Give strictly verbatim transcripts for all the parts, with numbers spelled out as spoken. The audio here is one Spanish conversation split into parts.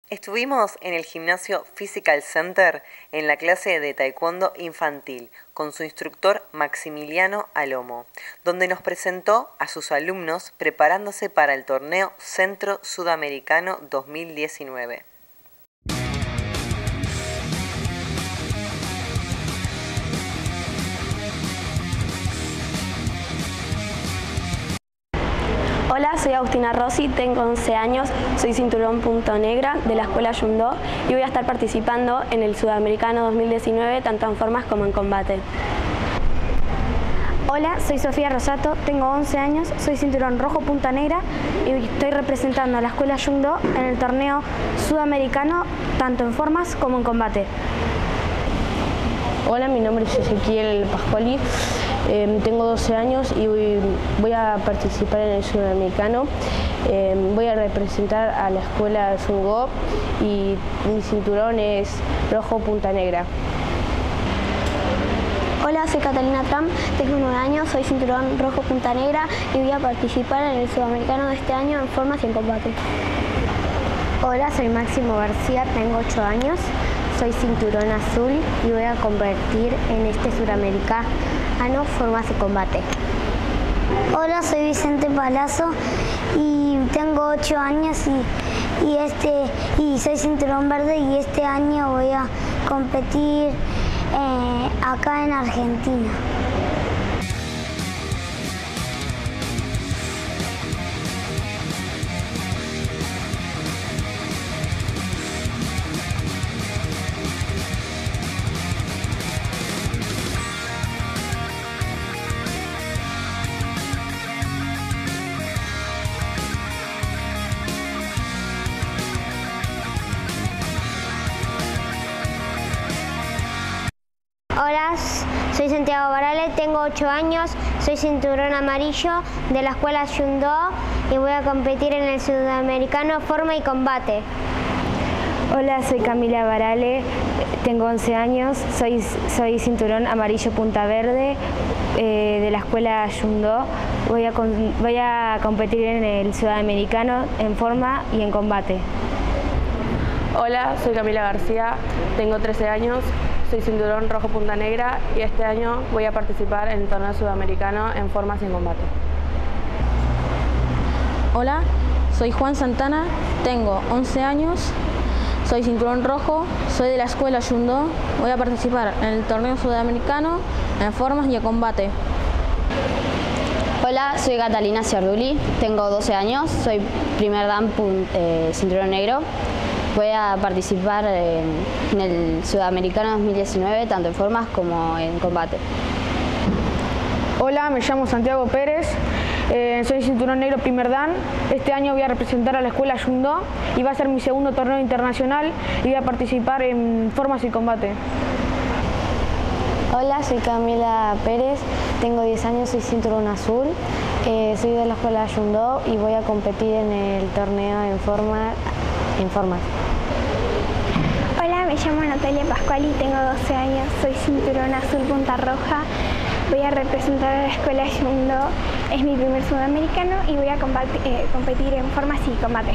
Estuvimos en el gimnasio Physical Center en la clase de taekwondo infantil con su instructor Maximiliano Alomo, donde nos presentó a sus alumnos preparándose para el torneo Centro Sudamericano dos mil diecinueve. Hola, soy Agustina Rossi, tengo once años, soy cinturón punto negra de la Escuela Yundó y voy a estar participando en el Sudamericano dos mil diecinueve tanto en formas como en combate. Hola, soy Sofía Rosato, tengo once años, soy cinturón rojo punta negra y estoy representando a la Escuela Yundó en el torneo sudamericano tanto en formas como en combate. Hola, mi nombre es Ezequiel Pascuali, eh, tengo doce años y voy, voy a participar en el Sudamericano. Eh, voy a representar a la Escuela Yundó y mi cinturón es rojo punta negra. Hola, soy Catalina Trump, tengo nueve años, soy cinturón rojo punta negra y voy a participar en el Sudamericano de este año en formas y en combate. Hola, soy Máximo García, tengo ocho años, soy cinturón azul y voy a competir en este Suramericano formas y combate. Hola, soy Vicente Palazzo y tengo ocho años y, y, este, y soy cinturón verde y este año voy a competir eh, acá en Argentina. Hola, soy Santiago Barale, tengo ocho años, soy cinturón amarillo de la Escuela Yundó y voy a competir en el Sudamericano Forma y Combate. Hola, soy Camila Barale, tengo once años, soy, soy cinturón amarillo punta verde eh, de la Escuela Yundó. Voy a, voy a competir en el Sudamericano en forma y en combate. Hola, soy Camila García, tengo trece años, soy cinturón rojo punta negra y este año voy a participar en el torneo sudamericano en formas y en combate. Hola, soy Juan Santana, tengo once años, soy cinturón rojo, soy de la Escuela Yundó, voy a participar en el torneo sudamericano en formas y en combate. Hola, soy Catalina Ciarduli, tengo doce años, soy primer dan eh, cinturón negro. Voy a participar en el Sudamericano dos mil diecinueve, tanto en formas como en combate. Hola, me llamo Santiago Pérez, eh, soy cinturón negro primer dan. Este año voy a representar a la Escuela Yundó y va a ser mi segundo torneo internacional y voy a participar en formas y combate. Hola, soy Camila Pérez, tengo diez años, soy cinturón azul, eh, soy de la Escuela Yundó y voy a competir en el torneo en, forma, en formas. Hola, me llamo Natalia Pascuali, tengo doce años, soy cinturón azul punta roja, voy a representar a la Escuela Yundó, es mi primer sudamericano y voy a combatir, eh, competir en formas y combate.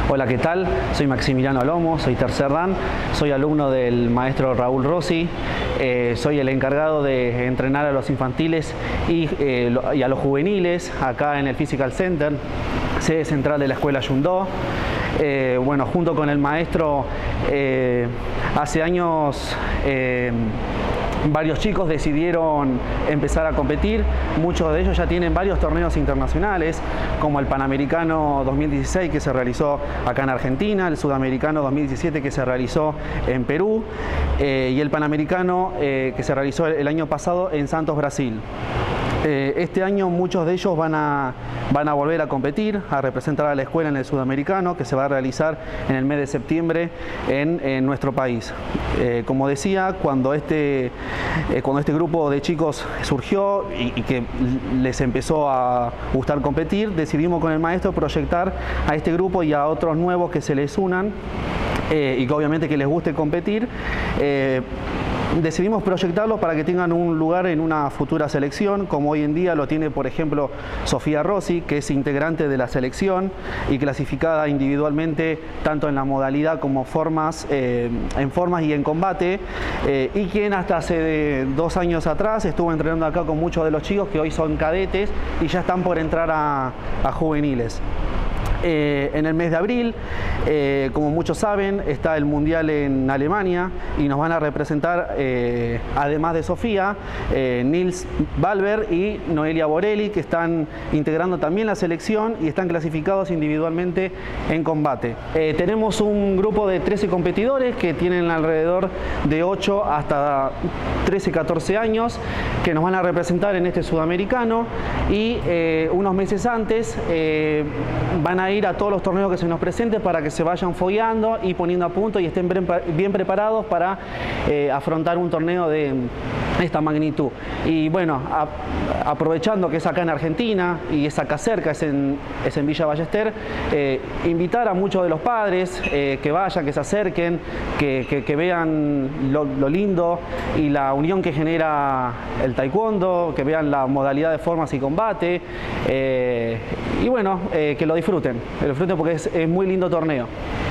Hola, ¿qué tal? Soy Maximiliano Alomo, soy tercer dan, soy alumno del maestro Raúl Rossi, eh, soy el encargado de entrenar a los infantiles y, eh, y a los juveniles acá en el Physical Center, sede central de la Escuela Yundó. Eh, bueno, junto con el maestro, eh, hace años eh, varios chicos decidieron empezar a competir. Muchos de ellos ya tienen varios torneos internacionales, como el Panamericano dos mil dieciséis que se realizó acá en Argentina, el Sudamericano dos mil diecisiete que se realizó en Perú eh, y el Panamericano eh, que se realizó el año pasado en Santos, Brasil. Eh, este año muchos de ellos van a, van a volver a competir, a representar a la escuela en el Sudamericano, que se va a realizar en el mes de septiembre en, en nuestro país. Eh, como decía, cuando este, eh, cuando este grupo de chicos surgió y, y que les empezó a gustar competir, decidimos con el maestro proyectar a este grupo y a otros nuevos que se les unan eh, y que obviamente que les guste competir. Eh, Decidimos proyectarlos para que tengan un lugar en una futura selección, como hoy en día lo tiene, por ejemplo, Sofía Rossi, que es integrante de la selección y clasificada individualmente tanto en la modalidad como formas, eh, en formas y en combate, eh, y quien hasta hace dos años atrás estuvo entrenando acá con muchos de los chicos que hoy son cadetes y ya están por entrar a, a juveniles. Eh, en el mes de abril, eh, como muchos saben, está el Mundial en Alemania y nos van a representar, eh, además de Sofía, eh, Nils Balber y Noelia Borelli, que están integrando también la selección y están clasificados individualmente en combate. Eh, tenemos un grupo de trece competidores que tienen alrededor de ocho hasta trece, catorce años, que nos van a representar en este Sudamericano y eh, unos meses antes eh, van a ir a todos los torneos que se nos presenten para que se vayan fogueando y poniendo a punto y estén bien preparados para eh, afrontar un torneo de esta magnitud. Y bueno, a, aprovechando que es acá en Argentina y es acá cerca, es en, es en Villa Ballester, eh, invitar a muchos de los padres eh, que vayan, que se acerquen, que, que, que vean lo, lo lindo y la unión que genera el taekwondo, que vean la modalidad de formas y combate eh, y bueno, eh, que lo disfruten. Que lo disfruten porque es, es muy lindo torneo.